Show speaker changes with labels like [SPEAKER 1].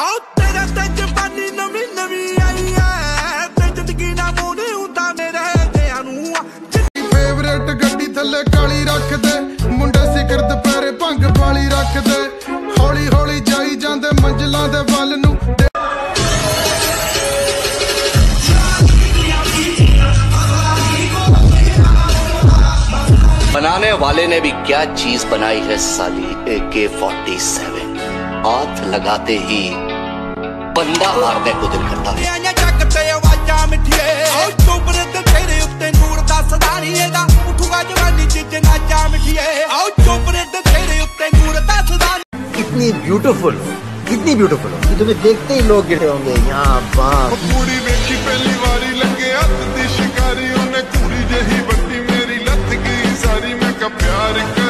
[SPEAKER 1] आओ तेरे ते जवानी नवी नवी आई है ते जिंदगी ना मोने हुंदा मेरे दियां
[SPEAKER 2] फेवरेट गड्डी थल्ले काली रख दे मुंडे सिकर दुपहरे भंग वाली रख दे हौली हौली जाई जांदे मंजिलां दे वल नूं
[SPEAKER 3] बनाने वाले ने भी क्या चीज बनाई है साली AK-47 हाथ लगाते ही बंदा मारने को दिल करता है।
[SPEAKER 4] कितनी ब्यूटीफुल कि तुम्हें देखते ही लोग गिरे होंगे यहाँ बाप
[SPEAKER 2] पूरी देखी पहली बारी लगे हथ दी शिकारी उन्हें पूरी जही बट्टी मेरी लत की सारी मैं का प्यार